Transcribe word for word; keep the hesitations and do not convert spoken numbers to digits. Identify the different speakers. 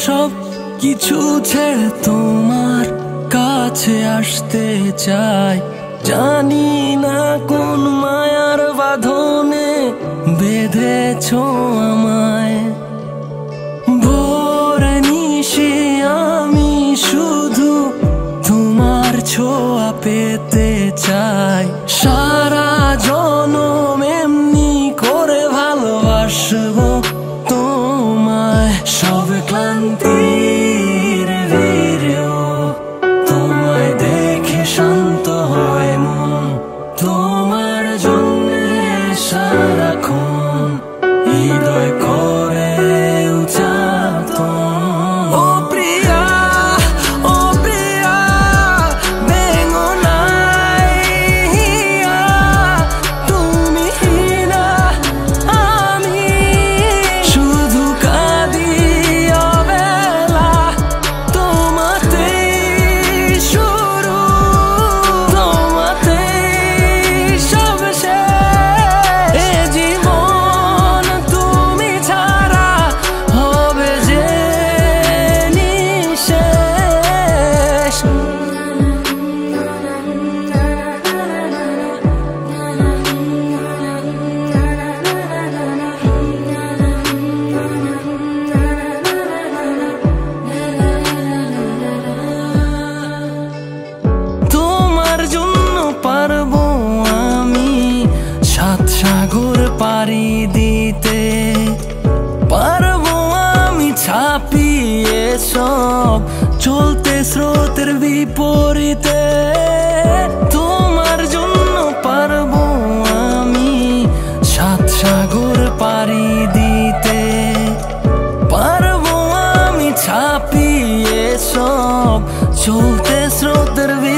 Speaker 1: সব কিছু ছেড়ে তোমার কাছে আসতে চাই। জানি না কোন মায়ার বাঁধনে বেঁধেছো আমায়। ভোরে নিশি আমি শুধু তোমার ছোঁয়া পেতে চাই। সারা জনম এমনি করে ভালোবাসবো তোমায়। সব ক্লান্তির ভিড়েও তোমায় দেখে শান্ত হয় মন। তোমার জন্যে সারাক্ষণ হৃদয় করে উচ্চাটন। ও প্রিয়া, ও প্রিয়া, ভেঙো নাই, তুমি না আমি শুধু কাঁদি অবেলা। তোমাতেই শুরু, তোমাতেই সব শেষ। এ জীবন তুমি ছাড়া হবে যে নিঃশেষ। তোমার জন্য পারবো আমি সাত সাগর পাড়ি দিতে। পারবো আমি ছাপিয়ে সব চলতে স্রোতের বিপরীতে। তোমার জন্য পারবো আমি সাত সাগর পাড়ি দিতে। পারবো আমি ছাপিয়ে সব চলতে স্রোতের